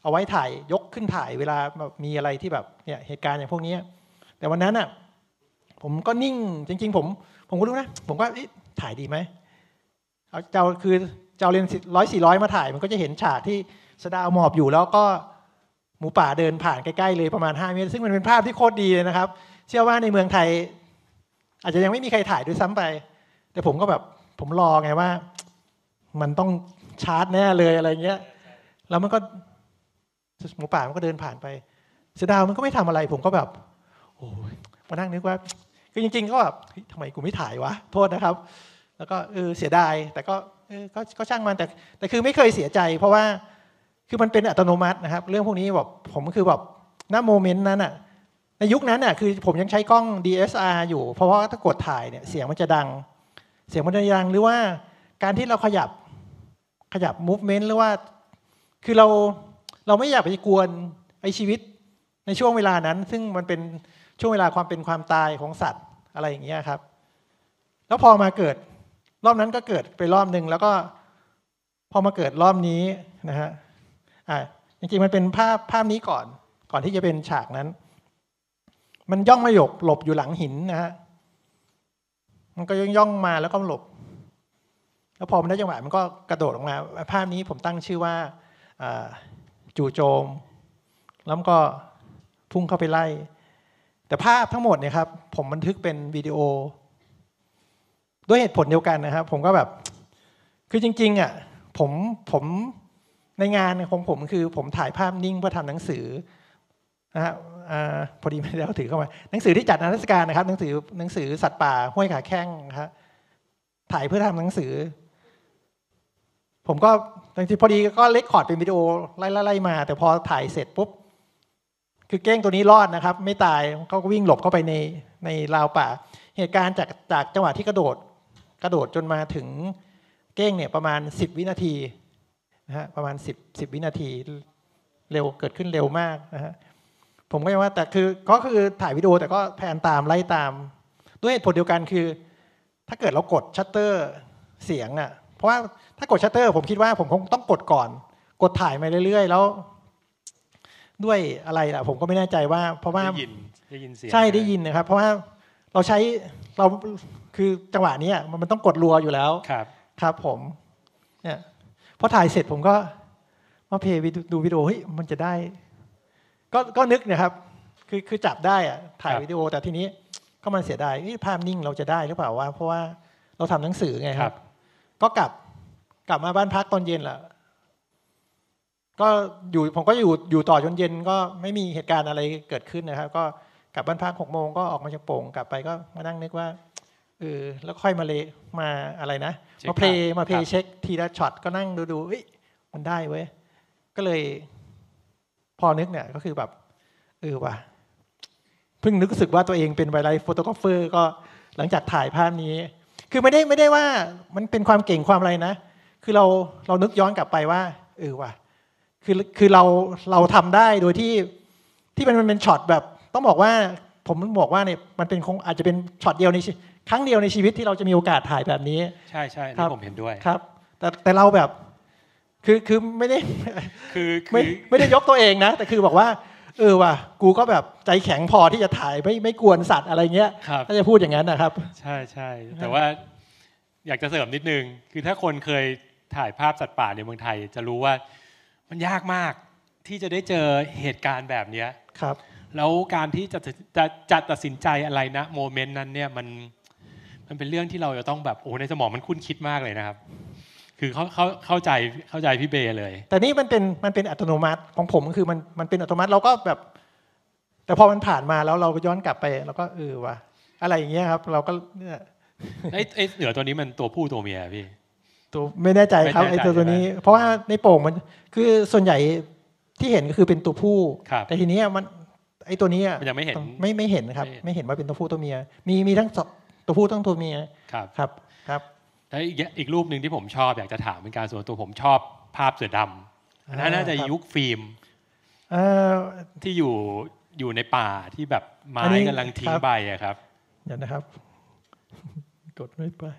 เอาไว้ถ่ายยกขึ้นถ่ายเวลาแบบมีอะไรที่แบบเนี่ยเหตุการณ์อย่างพวกนี้แต่วันนั้นอ่ะผมก็นิ่งจริงๆผมผมก็รู้นะผมก็ถ่ายดีไหมเอาเจ้าคือเจ้าเลนร้อยสี่ร้อยมาถ่ายมันก็จะเห็นฉากที่สดาวหมอบอยู่แล้วก็หมูป่าเดินผ่านใกล้ๆเลยประมาณห้าเมตรซึ่งมันเป็นภาพที่โคตรดีเลยนะครับเชื่อว่าในเมืองไทยอาจจะยังไม่มีใครถ่ายด้วยซ้ำไปแต่ผมก็แบบผมรอไงว่ามันต้องชาร์จแน่เลยอะไรเงี้ยแล้วมันก็หมูป่ามันก็เดินผ่านไปเสือดาวมันก็ไม่ทำอะไรผมก็แบบโอ้ยมานั่งนึกว่าคือจริงๆก็แบบทำไมกูไม่ถ่ายวะโทษนะครับแล้วก็เออเสียดายแต่ก็เออก็ก็ช่างมันแต่แต่คือไม่เคยเสียใจเพราะว่าคือมันเป็นอัตโนมัตินะครับเรื่องพวกนี้แบบผมคือแบบณโมเมนต์นั้นอ่ะในยุคนั้นอ่ะคือผมยังใช้กล้อง ดี เอส อาร์ อยู่เพราะว่าถ้ากดถ่ายเนี่ยเสียงมันจะดังเสียงมันจะดังหรือว่าการที่เราขยับขยับ movement หรือว่าคือเราเราไม่อยากไปกวนไอชีวิตในช่วงเวลานั้นซึ่งมันเป็นช่วงเวลาความเป็นความตายของสัตว์อะไรอย่างเงี้ยครับแล้วพอมาเกิดรอบนั้นก็เกิดไปรอบหนึ่งแล้วก็พอมาเกิดรอบนี้นะฮะอ่าจริงๆมันเป็นภาพภาพนี้ก่อนก่อนที่จะเป็นฉากนั้นมันย่องมาหยบหลบอยู่หลังหินนะฮะมันก็ย่องย่องมาแล้วก็หลบแล้วพอมันได้จังหวะมันก็กระโดดออกมาภาพนี้ผมตั้งชื่อว่าจู่โจมแล้วก็พุ่งเข้าไปไล่แต่ภาพทั้งหมดเนี่ยครับผมบันทึกเป็นวิดีโอด้วยเหตุผลเดียวกันนะครับผมก็แบบคือจริงๆอ่ะผมผมในงานของผมคือผมถ่ายภาพนิ่งเพื่อทำหนังสือนะฮะพอดีไม่ได้เอาถือเข้ามาหนังสือที่จัดนิทรรศการนะครับหนังสือหนังสือสัตว์ป่าห้วยขาแข้งนะครับถ่ายเพื่อทำหนังสือผมก็บางทีพอดีก็เล็กคอร์ดเป็นวิดีโอไล่ๆมาแต่พอถ่ายเสร็จปุ๊บคือเก้งตัวนี้รอดนะครับไม่ตายเขาก็วิ่งหลบเข้าไปในในราวป่าเหตุการณ์จากจากจังหวะที่กระโดดกระโดดจนมาถึงเก้งเนี่ยประมาณสิบวินาทีนะฮะประมาณสิบ สิบวินาทีเร็วเกิดขึ้นเร็วมากนะฮะผมก็ยังว่าแต่คือก็คือถ่ายวิดีโอแต่ก็แพนตามไล่ตามด้วยเหตุผลเดียวกันคือถ้าเกิดเรากดชัตเตอร์เสียงอ่ะเพราะว่าถ้ากดชัตเตอร์ผมคิดว่าผมคงต้องกดก่อนกดถ่ายมาเรื่อยๆแล้วด้วยอะไรล่ะผมก็ไม่แน่ใจว่าเพราะว่าได้ยินได้ยินเสียงใช่ได้ยินนะครับเพราะว่าเราใช้เราคือจังหวะนี้มันต้องกดรัวอยู่แล้วครับครับผมเนี่ยพอถ่ายเสร็จผมก็มาเพย์ดูวิดีโอเฮ้ยมันจะได้ก็ก็นึกนะครับคือคือจับได้อะถ่ายวิดีโอแต่ทีนี้ก็มันเสียดายภาพนิ่งเราจะได้หรือเปล่าวะเพราะว่าเราทำหนังสือไงครับก็กลับกลับมาบ้านพักตอนเย็นแหละก็อยู่ผมก็อยู่อยู่ต่อจนเย็นก็ไม่มีเหตุการณ์อะไรเกิดขึ้นนะครับก็กลับบ้านพักหกโมงก็ออกมาจากโป่งกลับไปก็มานั่งนึกว่าเออแล้วค่อยมาเลมาอะไรนะมาเพลย์มาเพลย์เช็คทีละช็อตก็นั่งดูดูเอ้ยมันได้เว้ยก็เลยพอนึกเนี่ยก็คือแบบเออว่ะเพิ่งนึกรู้สึกว่าตัวเองเป็นไวไลท์โฟโตกราฟเฟอร์ก็หลังจากถ่ายภาพนี้คือไม่ได้ไม่ได้ว่ามันเป็นความเก่งความอะไรนะคือเราเรานึกย้อนกลับไปว่าเออว่ะคือคือเราเราทำได้โดยที่ที่มันเป็นช็อตแบบต้องบอกว่าผมบอกว่าเนี่ยมันเป็นคงอาจจะเป็นช็อตเดียวในครั้งเดียวในชีวิตที่เราจะมีโอกาสถ่ายแบบนี้ใช่ใช่ที่ผมเห็นด้วยครับแต่แต่เราแบบคือคือไม่ได้คือไม่ไม่ได้ยกตัวเองนะแต่คือบอกว่าเออว่ะกูก็แบบใจแข็งพอที่จะถ่ายไม่ไม่กวนสัตว์อะไรเงี้ยถ้าจะพูดอย่างนั้นนะครับใช่ใช่แต่ว่าอยากจะเสริมนิดนึงคือถ้าคนเคยถ่ายภาพสัตว์ป่าในเมืองไทยจะรู้ว่ามันยากมากที่จะได้เจอเหตุการณ์แบบนี้ครับแล้วการที่จะจะจะตัดสินใจอะไรนะโมเมนต์นั้นเนี่ยมันมันเป็นเรื่องที่เราจะต้องแบบโอ้ในสมองมันคุ้นคิดมากเลยนะครับคือเขาเขาเข้าใจเข้าใจพี่เบย์เลยแต่นี่มันเป็นมันเป็นอัตโนมัติของผมคือมันมันเป็นอัตโนมัติเราก็แบบแต่พอมันผ่านมาแล้วเราก็ย้อนกลับไปเราก็เออว่ะอะไรอย่างเงี้ยครับเราก็เนี่ยไอ้ไอ้เสือตัวนี้มันตัวผู้ตัวเมียพี่ตัวไม่แน่ใจครับไอ้ตัวตัวนี้เพราะว่าในโป่งมันคือส่วนใหญ่ที่เห็นก็คือเป็นตัวผู้แต่ทีนี้มันไอ้ตัวนี้มันยังไม่เห็นไม่ไม่เห็นครับไม่เห็นว่าเป็นตัวผู้ตัวเมียมีมีทั้งตัวผู้ทั้งตัวเมียครับครับครับแล้วอีกอีกรูปหนึ่งที่ผมชอบอยากจะถามเป็นการส่วนตัวผมชอบภาพเสือดำอันนั้นน่าจะยุคฟิล์มที่อยู่อยู่ในป่าที่แบบไม้กำลังทิ้งใบอะครับเดี๋ยวนะครับกดไม่ไป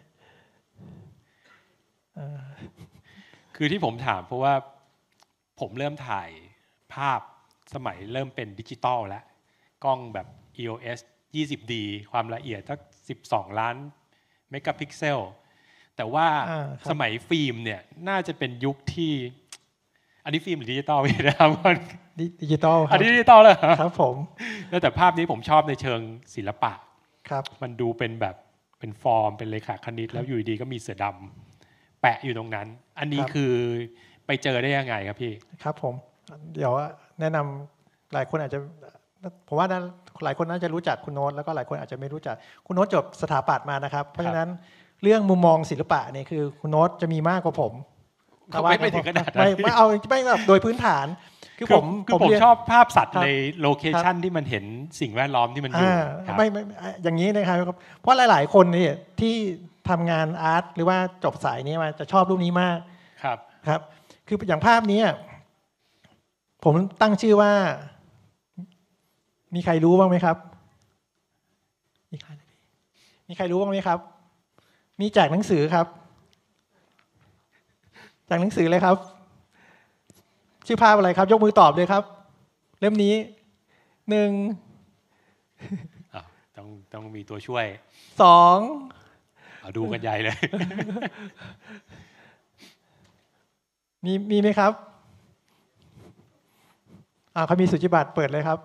คือที่ผมถามเพราะว่าผมเริ่มถ่ายภาพสมัยเริ่มเป็นดิจิตอลแล้วกล้องแบบ อี โอ เอส ยี่สิบ ดี ความละเอียดสักสิบสองล้านเมกะพิกเซลแต่ว่าสมัยฟิล์มเนี่ยน่าจะเป็นยุคที่อันนี้ฟิล์มหรือดิจิตอลพี่นะครับดิจิตอลอันนี้ดิจิตอลเลยครับผมแล้วแต่ภาพนี้ผมชอบในเชิงศิลปะครับมันดูเป็นแบบเป็นฟอร์มเป็นเลขาคณิตแล้วอยู่ดีก็มีเสือดำแปะอยู่ตรงนั้นอันนี้คือไปเจอได้ยังไงครับพี่ครับผมเดี๋ยวแนะนำหลายคนอาจจะผมว่าหลายคนน่าจะรู้จักคุณโน้ตแล้วก็หลายคนอาจจะไม่รู้จักคุณโน้ตจบสถาปัตย์มานะครับเพราะฉะนั้นเรื่องมุมมองศิลปะเนี่ยคือคุณโน้ตจะมีมากกว่าผมไม่ไม่ถึงขนาดไม่ไม่เอาไม่แบบโดยพื้นฐานคือผมคือผมชอบภาพสัตว์ในโลเคชันที่มันเห็นสิ่งแวดล้อมที่มันอยู่ไม่ไม่อย่างนี้นะครับเพราะหลายๆคนเนี่ยที่ทำงานอาร์ตหรือว่าจบสายนี้มาจะชอบรูปนี้มากครับครับคืออย่างภาพนี้ผมตั้งชื่อว่ามีใครรู้บ้างไหมครับมีใครมีใครรู้บ้างไหมครับมีจากหนังสือครับจากหนังสือเลยครับชื่อภาพอะไรครับยกมือตอบเลยครับเล่มนี้หนึ่งต้องต้องมีตัวช่วยสองเอาดูกันใหญ่เลยมีมีไหมครับอ่าเขามีสุจิบัตรเปิดเลยครับ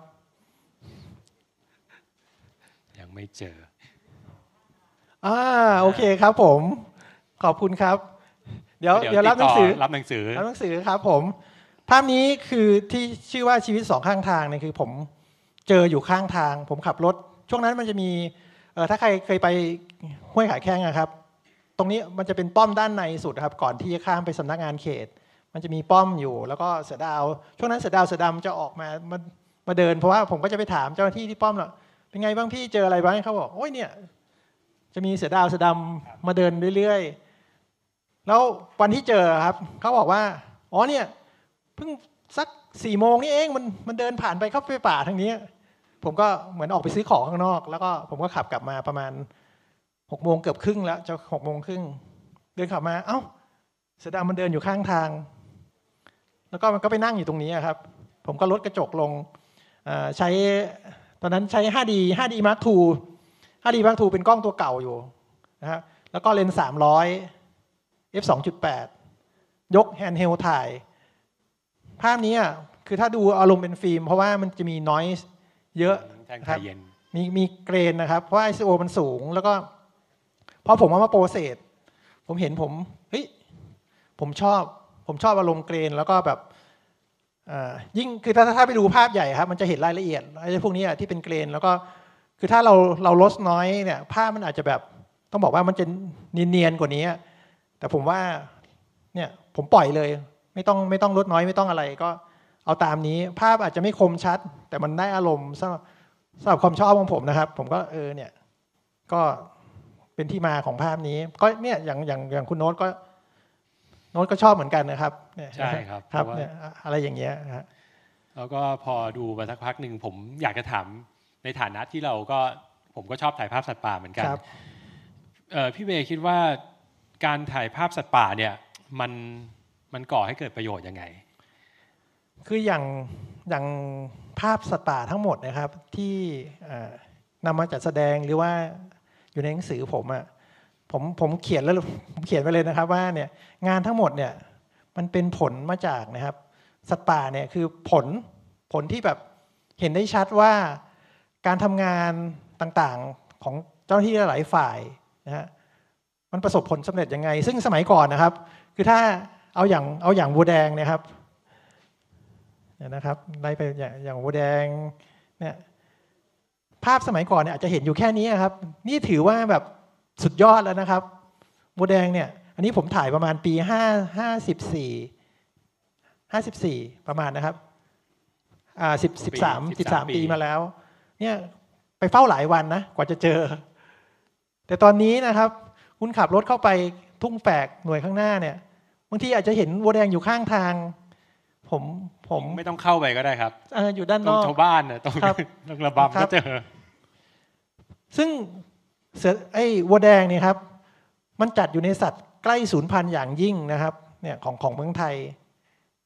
ยังไม่เจออ่าโอเคครับผมขอบคุณครับเดี๋ยวเดี๋ยวรับหนังสือรับหนังสือรับหนังสือครับผมภาพนี้คือที่ชื่อว่าชีวิตสองข้างทางเนี่ยคือผมเจออยู่ข้างทางผมขับรถช่วงนั้นมันจะมีเอ่อถ้าใครเคยไปห้วยขาแข้งนะครับตรงนี้มันจะเป็นป้อมด้านในสุดครับก่อนที่จะข้ามไปสำนักงานเขตมันจะมีป้อมอยู่แล้วก็เสือดาวช่วงนั้นเสือดาวเสือดำจะออกมามามาเดินเพราะว่าผมก็จะไปถามเจ้าหน้าที่ที่ป้อมหรอกเป็นไงบ้างพี่เจออะไรบ้างเขาบอกโอ้ยเนี่ยจะมีเสือดาวเสือดำมาเดินเรื่อยๆแล้ววันที่เจอครับเขาบอกว่าอ๋อเนี่ยเพิ่งสักสี่โมงนี่เองมันมันเดินผ่านไปเข้าไปป่าทางนี้ผมก็เหมือนออกไปซื้อของข้างนอกแล้วก็ผมก็ขับกลับมาประมาณหกโมงเกือบครึ่งแล้วจะหกโมงครึ่งเดินขับมาเอ้าเสือดำมันเดินอยู่ข้างทางแล้วก็มันก็ไปนั่งอยู่ตรงนี้ครับผมก็ลดกระจกลงใช้ตอนนั้นใช้ ห้าดี ห้าดี มาร์ค ทู ห้าดี มาร์ค ทู เป็นกล้องตัวเก่าอยู่นะฮะแล้วก็เลนส์สามร้อย เอฟ สองจุดแปด ยกแฮนด์เฮลถ่ายภาพนี้คือถ้าดูอารมณ์เป็นฟิล์มเพราะว่ามันจะมี noise เยอะครับมีมีเกรนนะครับเพราะ ไอ ซี โอ มันสูงแล้วก็พอผมเอามาโปรเซสผมเห็นผมเฮ้ยผมชอบผมชอบอารมณ์เกรนแล้วก็แบบยิ่งคือถ้าถ้าไปดูภาพใหญ่ครับมันจะเห็นรายละเอียดไอ้พวกนี้ที่เป็นเกรนแล้วก็คือถ้าเราเราลดน้อยเนี่ยภาพมันอาจจะแบบต้องบอกว่ามันจะเนียนๆกว่านี้แต่ผมว่าเนี่ยผมปล่อยเลยไม่ต้องไม่ต้องลดน้อยไม่ต้องอะไรก็เอาตามนี้ภาพอาจจะไม่คมชัดแต่มันได้อารมณ์สำหรับสำหรับความชอบของผมนะครับผมก็เออเนี่ยก็เป็นที่มาของภาพนี้ก็เนี่ยอย่างอย่างอย่างคุณโน้ตก็โน้ตก็ชอบเหมือนกันนะครับใช่ครับครับเนี่ยอะไรอย่างเงี้ยครับแล้วก็พอดูมาสักพักหนึ่งผมอยากจะถามในฐานะที่เราก็ผมก็ชอบถ่ายภาพสัตว์ป่าเหมือนกันพี่เบย์คิดว่าการถ่ายภาพสัตว์ป่าเนี่ยมันมันก่อให้เกิดประโยชน์ยังไงคืออย่างอย่างภาพสัตว์ป่าทั้งหมดนะครับที่นำมาจัดแสดงหรือว่าอยู่ในหนังสือผมอ่ะผมผมเขียนแล้วผมเขียนไปเลยนะครับว่าเนี่ยงานทั้งหมดเนี่ยมันเป็นผลมาจากนะครับสัตว์ป่าเนี่ยคือผลผลที่แบบเห็นได้ชัดว่าการทำงานต่างๆของเจ้าหน้าที่หลายฝ่ายนะฮะมันประสบผลสำเร็จยังไงซึ่งสมัยก่อนนะครับคือถ้าเอาอย่างเอาอย่างวัวแดงเนี่ยครับเนี่ยนะครับไล่ไปอย่างอย่างวัวแดงเนี่ยภาพสมัยก่อนเนี่ยอาจจะเห็นอยู่แค่นี้ครับนี่ถือว่าแบบสุดยอดแล้วนะครับวัวแดงเนี่ยอันนี้ผมถ่ายประมาณปีห้าห้าสิบสี่ห้าสิบสี่ประมาณนะครับอ่าสิบสิบสามสิบสามปีมาแล้วเนี่ยไปเฝ้าหลายวันนะกว่าจะเจอแต่ตอนนี้นะครับคุณขับรถเข้าไปทุ่งแฝกหน่วยข้างหน้าเนี่ยบางทีอาจจะเห็นวัวแดงอยู่ข้างทางผมผมไม่ต้องเข้าไปก็ได้ครับออยู่ด้านนอกชาวบ้านน่ะต้องต้องระบำก็เจอซึ่งเสือไอ้วัวแดงเนี่ยครับมันจัดอยู่ในสัตว์ใกล้สูญพันธุ์อย่างยิ่งนะครับเนี่ยของของเมืองไทย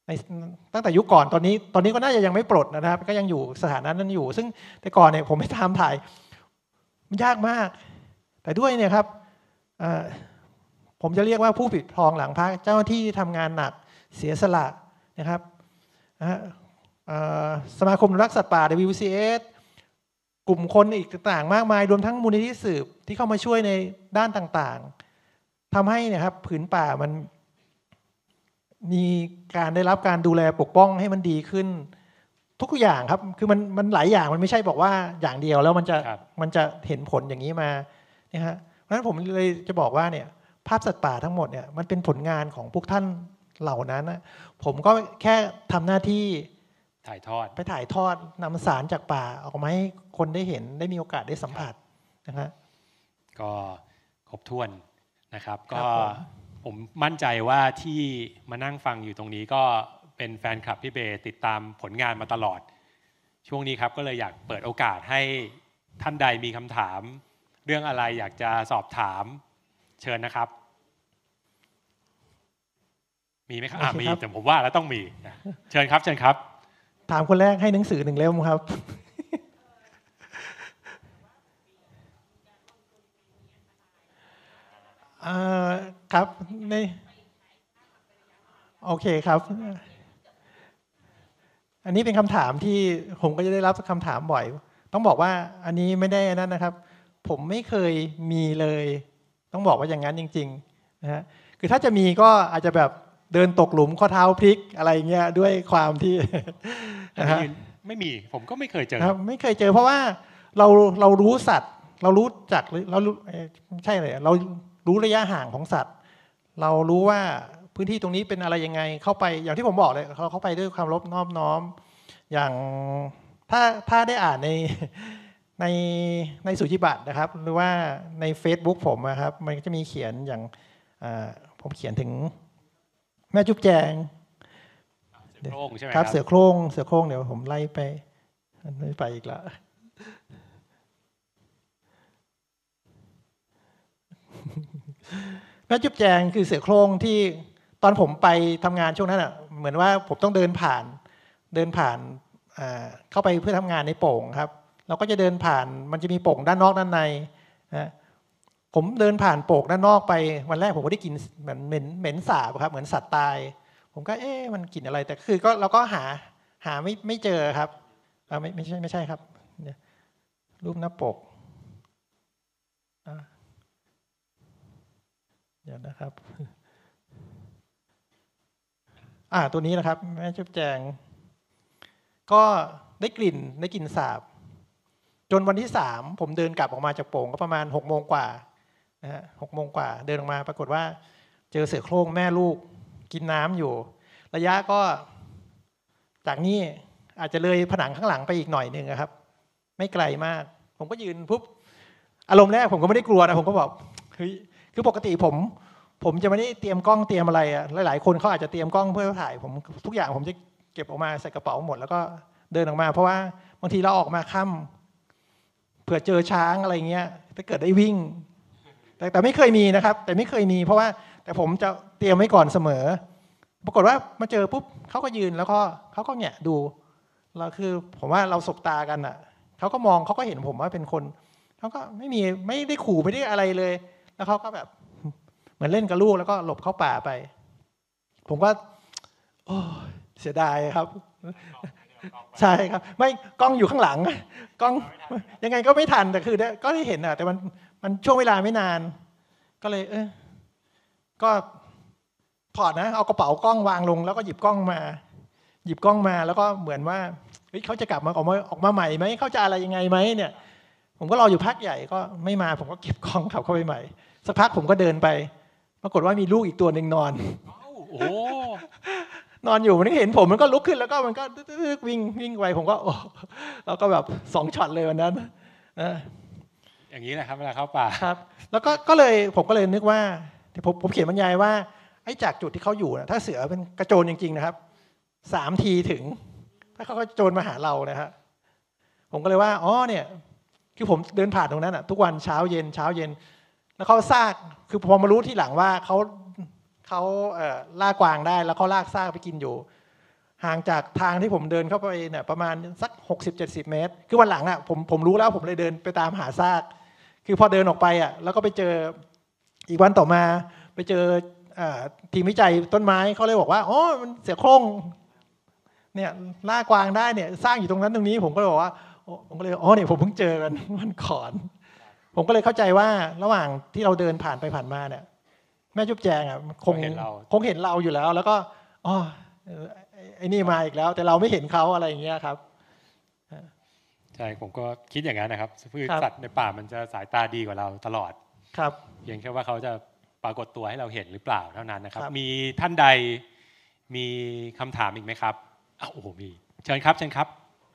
ในตั้งแต่ยุคก่อนตอนนี้ตอนนี้ก็น่าจะยังไม่ปลดนะครับก็ยังอยู่สถานะนั้นอยู่ซึ่งแต่ก่อนเนี่ยผมไปทำถ่ายมันยากมากแต่ด้วยเนี่ยครับผมจะเรียกว่าผู้ปิดทองหลังพระเจ้าหน้าที่ทำงานหนักเสียสละนะครับสมาคมรักสัตว์ป่า ดับเบิลยู ซี เอส กลุ่มคนอีกต่างๆมากมายรวมทั้งมูลนิธิสืบที่เข้ามาช่วยในด้านต่างๆทำให้นะครับผืนป่ามันมีการได้รับการดูแลปกป้องให้มันดีขึ้นทุกอย่างครับคือมันมันหลายอย่างมันไม่ใช่บอกว่าอย่างเดียวแล้วมันจะมันจะเห็นผลอย่างนี้มาเนี่ยฮะเพราะฉะนั้นผมเลยจะบอกว่าเนี่ยภาพสัตว์ป่าทั้งหมดเนี่ยมันเป็นผลงานของพวกท่านเหล่านั้นนะผมก็แค่ทำหน้าที่ถ่ายทอดไปถ่ายทอดนำสารจากป่าออกมาให้คนได้เห็นได้มีโอกาสได้สัมผัสนะฮะก็ครบถ้วนนะครับก็ผมมั่นใจว่าที่มานั่งฟังอยู่ตรงนี้ก็เป็นแฟนคลับพี่เบย์ติดตามผลงานมาตลอดช่วงนี้ครับก็เลยอยากเปิดโอกาสให้ท่านใดมีคำถามเรื่องอะไรอยากจะสอบถามเชิญนะครับมีไหมครับมีแต่ผมว่าแล้วต้องมีเชิญครับเชิญครับถามคนแรกให้หนังสือหนึ่งเล่มครับครับในโอเคครับอันนี้เป็นคำถามที่ผมก็จะได้รับคำถามบ่อยต้องบอกว่าอันนี้ไม่ได้นั่นนะครับผมไม่เคยมีเลยต้องบอกว่าอย่างนั้นจริงๆนะฮะคือถ้าจะมีก็อาจจะแบบเดินตกหลุมข้อเท้าพลิกอะไรเงี้ยด้วยความที่นะฮะไม่มีผมก็ไม่เคยเจอครับไม่เคยเจอเพราะว่าเราเรารู้สัตว์เรารู้จักเราใช่เลยเรารู้ระยะห่างของสัตว์เรารู้ว่าพื้นที่ตรงนี้เป็นอะไรยังไงเข้าไปอย่างที่ผมบอกเลยเขาเข้าไปด้วยความรบนอบน้อมอย่างถ้าถ้าได้อ่านในในในสุจิบัตรนะครับหรือว่าใน Facebook ผมนะครับมันจะมีเขียนอย่างผมเขียนถึงแม่จุ๊บแจงครับเสือโคร่งเสือโคร่งเดี๋ยวผมไล่ไปไม่ไปอีกแล้วแม่จุ๊บแจงคือเสือโคร่งที่ตอนผมไปทำงานช่วงนั้นอ่ะเหมือนว่าผมต้องเดินผ่านเดินผ่านเข้าไปเพื่อทำงานในโป่งครับเราก็จะเดินผ่านมันจะมีโป่งด้านนอกด้านในนะผมเดินผ่านโป่งด้านนอกไปวันแรกผมก็ได้กลิ่นเหมือนเหม็นเหม็นสาบครับเหมือนสัตว์ตายผมก็เอ๊ะมันกลิ่นอะไรแต่คือก็เราก็หาหาไม่ไม่เจอครับไม่ไม่ใช่ไม่ใช่ครับรูปหน้าปกเดี๋ยวนะครับอ่าตัวนี้นะครับแม่จุ๊บแจงก็ได้กลิ่นได้กลิ่นสาบจนวันที่สามผมเดินกลับออกมาจากโป่งก็ประมาณหกโมงกว่านะฮะหกโมงกว่าเดินออกมาปรากฏว่าเจอเสือโคร่งแม่ลูกกินน้ำอยู่ระยะก็จากนี้อาจจะเลยผนังข้างหลังไปอีกหน่อยนึงครับไม่ไกลมากผมก็ยืนปุ๊บอารมณ์แรกผมก็ไม่ได้กลัวนะผมก็บอกเฮ้ยคือปกติผมผมจะไม่ได้เตรียมกล้องเตรียมอะไรอ่ะหลายๆคนเขาอาจจะเตรียมกล้องเพื่อถ่ายผมทุกอย่างผมจะเก็บออกมาใส่กระเป๋าหมดแล้วก็เดินออกมาเพราะว่าบางทีเราออกมาค่ำเผื่อเจอช้างอะไรเงี้ยถ้าเกิดได้วิ่งแต่แต่ไม่เคยมีนะครับแต่ไม่เคยมีเพราะว่าแต่ผมจะเตรียมไว้ก่อนเสมอปรากฏว่ามาเจอปุ๊บเขาก็ยืนแล้วก็เขาก็แงะดูเราคือผมว่าเราสบตากันอ่ะเขาก็มองเขาก็เห็นผมว่าเป็นคนเขาก็ไม่มีไม่ได้ขู่ไม่ได้อะไรเลยแล้วเขาก็แบบเหมือนเล่นกับลูกแล้วก็หลบเข้าป่าไปผมก็โอ้เสียดายครับใช่ครับไม่กล้องอยู่ข้างหลังกล้องยังไงก็ไม่ทันแต่คือก็ได้เห็นอ่ะแต่มันมันช่วงเวลาไม่นานก็เลยเออก็ถอดนะเอากระเป๋ากล้องวางลงแล้วก็หยิบกล้องมาหยิบกล้องมาแล้วก็เหมือนว่าเฮ้ยเขาจะกลับมาออกมาออกมาใหม่ไหมเขาจะอะไรยังไงไหมเนี่ยผมก็รออยู่พักใหญ่ก็ไม่มาผมก็เก็บกล้องขับเข้าไปใหม่สักพักผมก็เดินไปปรากฏว่ามีลูกอีกตัวหนึ่งนอนโอ้นอนอยู่มันก็เห็นผมมันก็ลุกขึ้นแล้วก็มันก็วิ่งวิ่งไปผมก็โอ้แล้วก็แบบสองช็อตเลยวันนั้นนะอย่างนี้แหละครับเวลาเข้าป่าครับแล้วก็ก็เลยผมก็เลยนึกว่าผมผมเขียนบรรยายว่าไอ้จากจุดที่เขาอยู่นะถ้าเสือเป็นกระโจนจริงๆนะครับสามทีถึงถ้าเขาก็โจรมาหาเรานะฮะผมก็เลยว่าอ๋อเนี่ยคือผมเดินผ่านตรงนั้นอ่ะทุกวันเช้าเย็นเช้าเย็นแล้วเขาซากคือพอมารู้ที่หลังว่าเขาเขาเอ่อล่ากวางได้แล้วเขาลากซากไปกินอยู่ห่างจากทางที่ผมเดินเข้าไปเนี่ยประมาณสัก หกสิบเจ็ดสิบ เมตรคือวันหลังอ่ะผมผมรู้แล้วผมเลยเดินไปตามหาซากคือพอเดินออกไปอ่ะแล้วก็ไปเจออีกวันต่อมาไปเจอทีมวิจัยต้นไม้เขาเลยบอกว่าอ๋อมันเสือโคร่งเนี่ยล่ากวางได้เนี่ยสร้างอยู่ตรงนั้นตรงนี้ผมก็เลยบอกว่าผมก็เลยอ๋อเนี่ยผมเพิ่งเจอกันวันก่อนผมก็เลยเข้าใจว่าระหว่างที่เราเดินผ่านไปผ่านมาเนี่ยแม่จุ๊บแจงอ่ะคงคงเห็นเราอยู่แล้วแล้วก็อ๋อไอ้นี่มาอีกแล้วแต่เราไม่เห็นเขาอะไรอย่างเงี้ยครับใช่ผมก็คิดอย่างนั้นนะครับพืชสัตว์ในป่ามันจะสายตาดีกว่าเราตลอดครับเพียงแค่ว่าเขาจะปรากฏตัวให้เราเห็นหรือเปล่าเท่านั้นนะครับมีท่านใดมีคำถามอีกไหมครับอ้าวโอ้โหมีเชิญครับเชิญครับ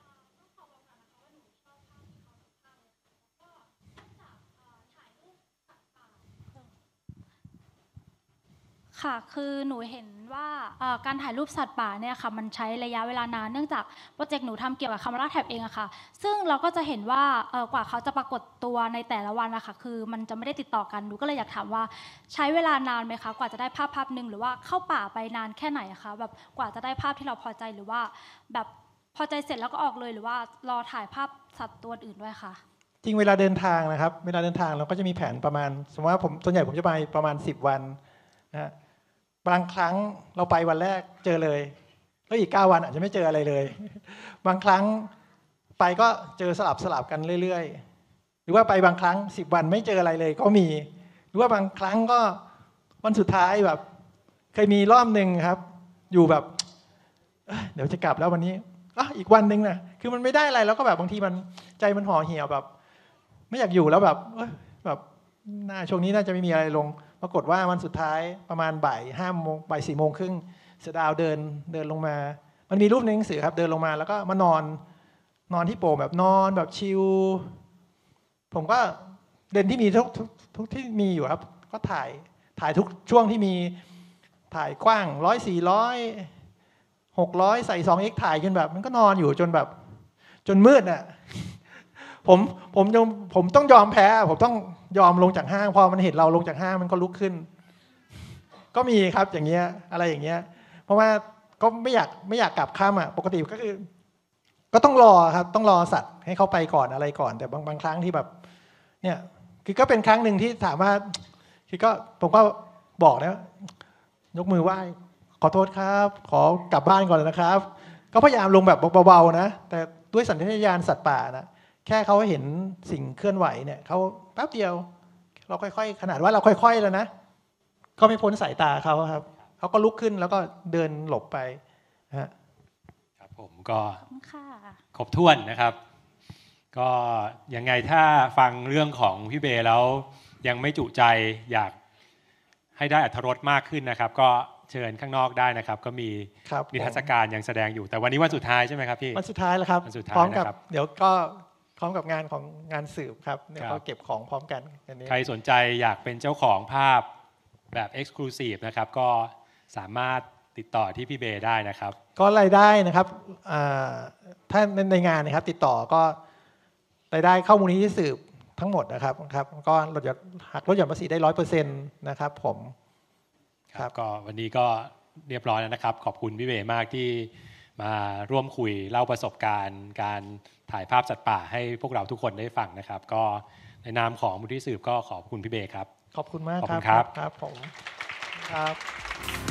ค่ะคือหนูเห็นว่าการถ่ายรูปสัตว์ป่าเนี่ยค่ะมันใช้ระยะเวลานานเนื่องจากโปรเจกต์หนูทำเกี่ยวกับคาเมราแท็บเองอะค่ะซึ่งเราก็จะเห็นว่ากว่าเขาจะปรากฏตัวในแต่ละวันนะคะคือมันจะไม่ได้ติดต่อกันหนูก็เลยอยากถามว่าใช้เวลานานไหมคะกว่าจะได้ภาพภาพหนึ่งหรือว่าเข้าป่าไปนานแค่ไหนอะคะแบบกว่าจะได้ภาพที่เราพอใจหรือว่าแบบพอใจเสร็จแล้วก็ออกเลยหรือว่ารอถ่ายภาพสัตว์ตัวอื่นด้วยค่ะจริงเวลาเดินทางนะครับเวลาเดินทางเราก็จะมีแผนประมาณสมมติว่าผมส่วนใหญ่ผมจะไปประมาณสิบวันนะบางครั้งเราไปวันแรกเจอเลยแล้วอีกเก้าวันอาจจะไม่เจออะไรเลยบางครั้งไปก็เจอสลับสลับกันเรื่อยๆหรือว่าไปบางครั้งสิบวันไม่เจออะไรเลยก็มีหรือว่าบางครั้งก็วันสุดท้ายแบบเคยมีรอบหนึ่งครับอยู่แบบเดี๋ยวจะกลับแล้ววันนี้อ่ะอีกวันหนึ่งนะคือมันไม่ได้อะไรแล้วก็แบบบางทีมันใจมันห่อเหี่ยวแบบไม่อยากอยู่แล้วแบบแบบน่าช่วงนี้น่าจะไม่มีอะไรลงปรากฏว่าวันสุดท้ายประมาณบ่ายห้าโมงบ่ายสี่โมงครึ่งเสือดาวเดินเดินลงมามันมีรูปในหนังสือครับเดินลงมาแล้วก็มานอนนอนที่โป่งแบบนอนแบบชิลผมก็เดินที่มีทุกทุกทุกที่มีอยู่ครับก็ถ่ายถ่ายทุกช่วงที่มีถ่ายกว้างร้อยสี่ร้อยหกร้อยใส่สองเอ็กถ่ายจนแบบมันก็นอนอยู่จนแบบจนมืดน่ะผมผมยังผมต้องยอมแพ้ผมต้องยอมลงจากห้างพอมันเห็นเราลงจากห้างมันก็ลุกขึ้นก็มีครับอย่างเงี้ยอะไรอย่างเงี้ยเพราะว่าก็ไม่อยากไม่อยากกลับค่ำอ่ะปกติก็คือก็ต้องรอครับต้องรอสัตว์ให้เขาไปก่อนอะไรก่อนแต่บางบางครั้งที่แบบเนี่ยคือก็เป็นครั้งหนึ่งที่ถามว่าคือก็ผมก็บอกนะยกมือไหว้ขอโทษครับขอกลับบ้านก่อนนะครับก็พยายามลงแบบเบาๆนะแต่ด้วยสัญชาตญาณสัตว์ป่านะแค่เขาเห็นสิ่งเคลื่อนไหวเนี่ยเขาแป๊บเดียวเราค่อยๆขนาดว่าเราค่อยๆแล้วนะก็ไม่พ้นสายตาเขาครับเขาก็ลุกขึ้นแล้วก็เดินหลบไปฮะครับผมก็ครบถ้วนนะครับก็ยังไงถ้าฟังเรื่องของพี่เบย์แล้วยังไม่จุใจอยากให้ได้อรรถรสมากขึ้นนะครับก็เชิญข้างนอกได้นะครับก็มีนิทรรศการยังแสดงอยู่แต่วันนี้วันสุดท้ายใช่ไหมครับพี่วันสุดท้ายแล้วครับพร้อมกับเดี๋ยวก็พร้อมกับงานของงานสืบครับเดี๋ยวก็เก็บของพร้อมกันอันนี้ใครสนใจอยากเป็นเจ้าของภาพแบบ Exclusive นะครับก็สามารถติดต่อที่พี่เบย์ได้นะครับก็รายได้นะครับถ้าในงานนะครับติดต่อก็รายได้เข้ามูลนิธิสืบทั้งหมดนะครับครับก็ลดหย่อนหักลดหย่อนภาษีได้ร้อยเปอร์เซ็นต์นะครับผมครับก็วันนี้ก็เรียบร้อยแล้วนะครับขอบคุณพี่เบย์มากที่มาร่วมคุยเล่าประสบการณ์การถ่ายภาพสัตว์ป่าให้พวกเราทุกคนได้ฟังนะครับก็ในนามของมูลนิธิสืบก็ขอบคุณพี่เบย์ครับขอบคุณมากครับครับผมครับ